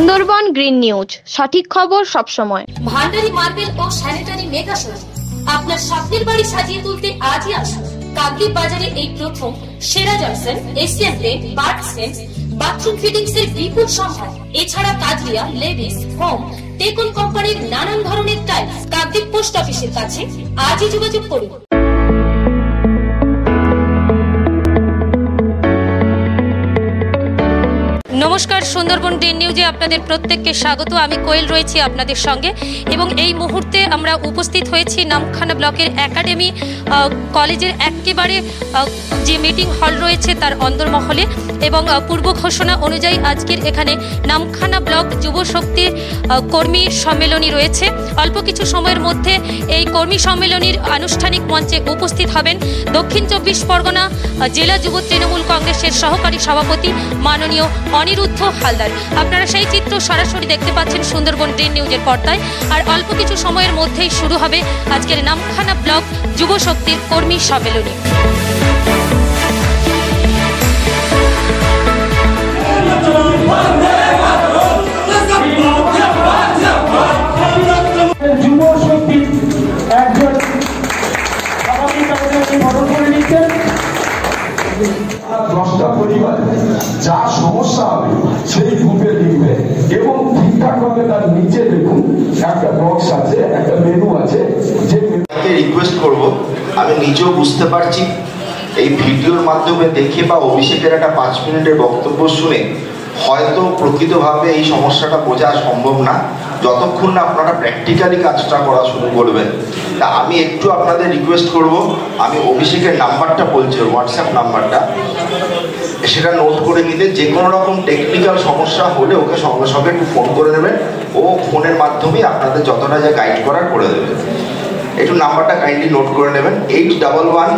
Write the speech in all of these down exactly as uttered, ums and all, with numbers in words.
Sundarban green news, সঠিক খবর সব সময়। ভান্ডারি মার্বেল ও স্যানিটারি মেগা শোরুম আপনার স্বপ্নের বাড়ি সাজিয়ে তুলতে আজই আসুন। কাকদ্বীপ বাজারে এই প্রথম সেরা জনসন, এশিয়ান পেইন্ট, বার্কসেন্স, বাথরুম ফিটিংস এর বিপুল সম্ভার। এছাড়া কাজরিয়া, লেভিস, হোম, টেকন কোম্পানির নানান ধরনের টাইলস। কাকদ্বীপ পোস্ট অফিসের কাছে আজই যোগাযোগ করুন। নমস্কার, সুন্দরবন গ্রিন নিউজে আপনাদের প্রত্যেককে স্বাগত। আমি কোয়েল রয়েছি আপনাদের সঙ্গে এবং এই মুহূর্তে আমরা উপস্থিত হয়েছি নামখানা ব্লকের একাডেমি কলেজের একেবারে যে মিটিং হল রয়েছে তার অন্দরমহলে এবং পূর্ব ঘোষণা অনুযায়ী আজকের এখানে নামখানা ব্লক যুব শক্তির কর্মী সম্মেলনী রয়েছে। অল্প কিছু সময়ের মধ্যে এই কর্মী সম্মেলনীর আনুষ্ঠানিক মঞ্চে উপস্থিত হবেন দক্ষিণ চব্বিশ পরগনা জেলা যুব তৃণমূল কংগ্রেসের সহকারী সভাপতি মাননীয় অনিরুদ্ধ হালদার। আপনারা সেই চিত্র সরাসরি দেখতে পাচ্ছেন সুন্দরবন গ্রিন নিউজের পর্দায়। আর অল্প কিছু সময়ের মধ্যেই শুরু হবে আজকের নামখানা ব্লক যুব শক্তির কর্মী সম্মেলনী। যুব শক্তি একজন দশটা পরিবার যা সমস্যা হবে সেই গ্রুপে লিখবে এবং ঠিকঠাক ভাবে তার নিচে দেখুন একটা বক্স আছে, একটা মেনু আছে। যে রিকোয়েস্ট করব, আমি নিজেও বুঝতে পারছি এই ভিডিওর মাধ্যমে দেখে বা অভিষেকের একটা পাঁচ মিনিটের বক্তব্য শুনে হয়তো প্রকৃতভাবে এই সমস্যাটা বোঝা সম্ভব না যতক্ষণ না আপনারা প্র্যাকটিক্যালি কাজটা করা শুরু করবেন। তা আমি একটু আপনাদের রিকোয়েস্ট করব, আমি অভিষেকের নাম্বারটা বলছি, হোয়াটসঅ্যাপ নাম্বারটা, সেটা নোট করে নিতে। যে কোনো রকম টেকনিক্যাল সমস্যা হলে ওকে সঙ্গে সঙ্গে একটু ফোন করে নেবেন, ও ফোনের মাধ্যমেই আপনাদের যতটা যা গাইড করার করে দেবেন। একটু নাম্বারটা কাইন্ডলি নোট করে নেবেন, eight double one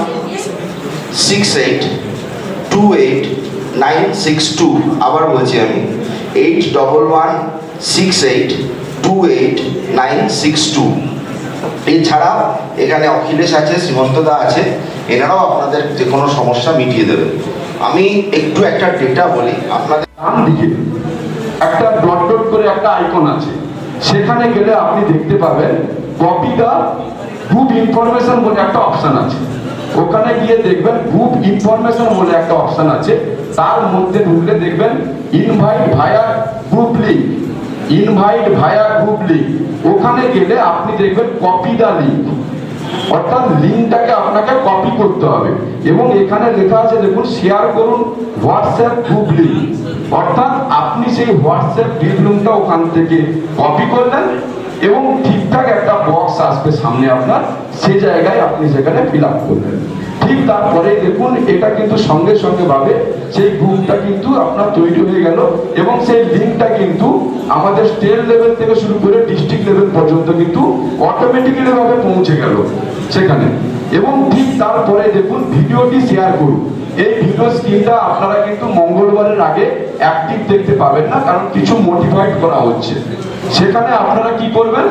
six eight two eight nine six two. আবার বলছি আমি, eight double one six eight two eight nine six two. এছাড়া এখানে অখিলেশ আছে, শ্রীমন্তদা আছে, এনারাও আপনাদের যে কোনো সমস্যা মিটিয়ে দেবে। আমি একটু একটা ডেটা বলি আপনাদের। ডান দিকে একটা ডট ডট করে একটা আইকন আছে, সেখানে গেলে আপনি দেখতে পাবেন কপি দা গ্রুপ ইনফরমেশন বলে একটা অপশন আছে। ওখানে গিয়ে দেখবেন গ্রুপ ইনফরমেশন বলে একটা অপশন আছে, তার মধ্যে ঢুকলে দেখবেন invite via group link, invite via group link. ওখানে গেলে আপনি দেখবেন কপি দা লিঙ্ক, অর্থাৎ লিঙ্কটাকে আপনাকে কপি করতে হবে এবং এখানে লেখা আছে দেখুন শেয়ার করুন হোয়াটসঅ্যাপ গ্রুপ লিঙ্ক, অর্থাৎ আপনি সেই হোয়াটসঅ্যাপ গ্রুপ লিঙ্কটা ওখান থেকে কপি করলেন এবং ঠিকঠাক একটা বক্স আসবে সামনে আপনার, সেই জায়গায় আপনি সেখানে ফিল আপ করবেন। ঠিক তারপরে দেখুন এটা কিন্তু সঙ্গে সঙ্গে ভাবে সেই গ্রুপটা কিন্তু আপনার তৈরি হয়ে গেল এবং সেই লিঙ্কটা কিন্তু আমাদের স্টেট লেভেল থেকে শুরু করে ডিস্ট্রিক্ট লেভেল পর্যন্ত কিন্তু অটোমেটিক্যালি ভাবে পৌঁছে গেল সেখানে। এবং ঠিক তারপরে দেখুন ভিডিওটি শেয়ার করুন। এই ভিডিও স্ক্রিনটা আপনারা কিন্তু মঙ্গলবারের আগে অ্যাক্টিভ দেখতে পাবেন না, কারণ কিছু মডিফাইড করা হচ্ছে। সেখানে আপনারা কি করবেন,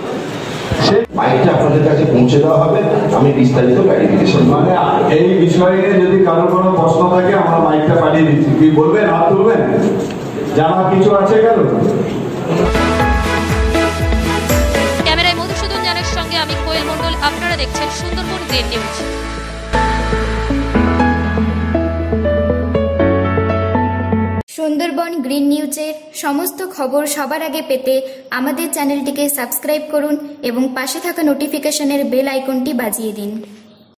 সেই মাইকটা আপনাদের কাছে পৌঁছে দেওয়া হবে। আমি বিস্তারিত ক্লারিফিকেশন, মানে এই বিষয়ে যদি কারো কোনো প্রশ্ন থাকে আমরা মাইকটা পাঠিয়ে দিচ্ছি, কি বলবেন, হাত তুলবেন, জানার কিছু আছে কেন? ক্যামেরায় মধুসূদন জানের সঙ্গে আমি কোয়েল মণ্ডল, আপনারা দেখছেন Sundarban green news. Sundarban green নিউজের সমস্ত খবর সবার আগে পেতে আমাদের চ্যানেলটিকে সাবস্ক্রাইব করুন এবং পাশে থাকা নোটিফিকেশনের বেল আইকনটি বাজিয়ে দিন।